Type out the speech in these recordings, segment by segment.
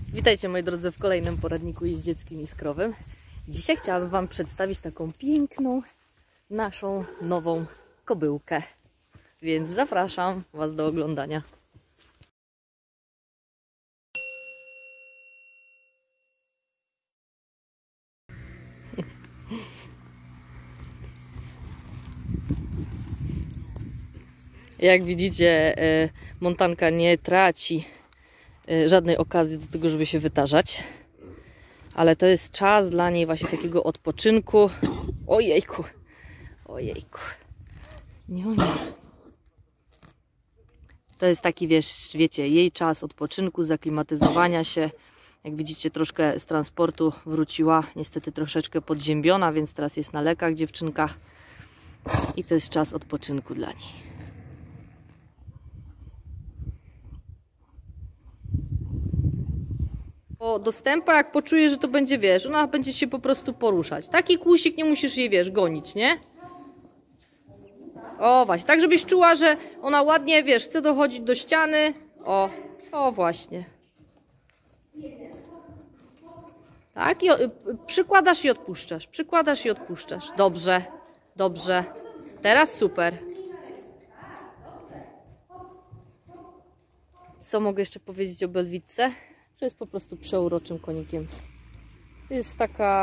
Witajcie moi drodzy w kolejnym poradniku jeździeckim iskrowym. Dzisiaj chciałabym Wam przedstawić taką piękną, naszą nową kobyłkę. Więc zapraszam Was do oglądania. Jak widzicie, Montanka nie traci żadnej okazji do tego, żeby się wytarzać. Ale to jest czas dla niej właśnie takiego odpoczynku. Ojejku, ojejku. Nie. To jest taki, wiecie, jej czas odpoczynku, zaklimatyzowania się. Jak widzicie, troszkę z transportu wróciła, niestety troszeczkę podziębiona, więc teraz jest na lekach dziewczynka. I to jest czas odpoczynku dla niej. Dostępa, jak poczuje, że to będzie, ona będzie się po prostu poruszać. Taki kłusik, nie musisz jej, gonić, nie? O, właśnie, tak żebyś czuła, że ona ładnie, chce dochodzić do ściany. O właśnie. Tak, i przykładasz i odpuszczasz, przykładasz i odpuszczasz. Dobrze, dobrze. Teraz super. Co mogę jeszcze powiedzieć o Belwitce? Że jest po prostu przeuroczym konikiem. Jest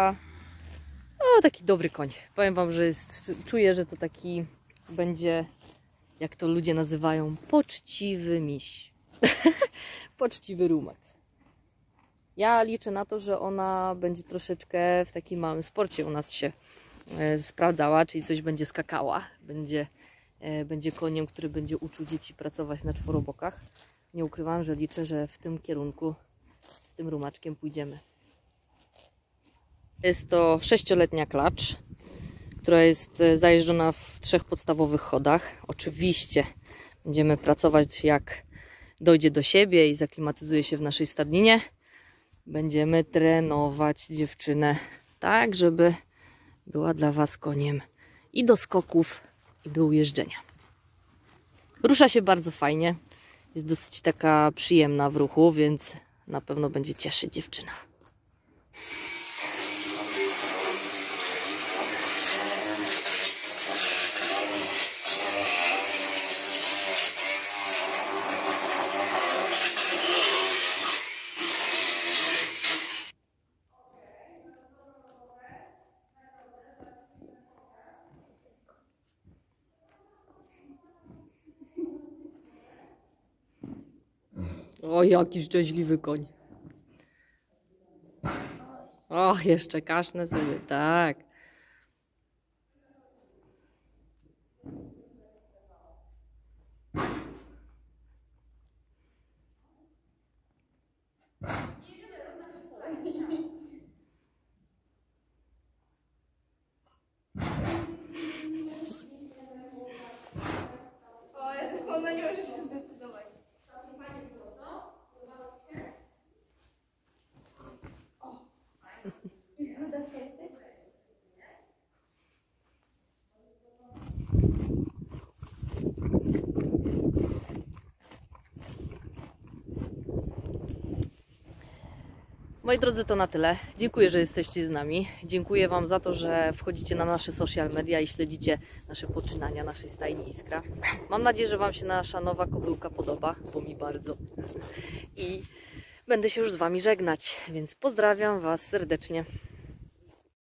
taki dobry koń. Powiem Wam, że czuję, że to taki będzie, jak to ludzie nazywają, poczciwy miś. Poczciwy rumek. Ja liczę na to, że ona będzie troszeczkę w takim małym sporcie u nas się sprawdzała, czyli coś będzie skakała. Będzie koniem, który będzie uczył dzieci pracować na czworobokach. Nie ukrywam, że liczę, że w tym kierunku z tym rumaczkiem pójdziemy. Jest to 6-letnia klacz, która jest zajeżdżona w 3 podstawowych chodach. Oczywiście będziemy pracować, jak dojdzie do siebie i zaklimatyzuje się w naszej stadninie. Będziemy trenować dziewczynę tak, żeby była dla Was koniem i do skoków, i do ujeżdżenia. Rusza się bardzo fajnie. Jest dosyć taka przyjemna w ruchu, więc na pewno będzie cieszyć dziewczyna. O, jaki szczęśliwy koń. O, jeszcze kasznę sobie, tak. Ona nie może się zdecydować. Rudaska jesteś? Moi drodzy, to na tyle. Dziękuję, że jesteście z nami. Dziękuję Wam za to, że wchodzicie na nasze social media i śledzicie nasze poczynania, naszej stajni Iskra. Mam nadzieję, że Wam się nasza nowa kobyłka podoba, bo mi bardzo. I będę się już z Wami żegnać, więc pozdrawiam Was serdecznie.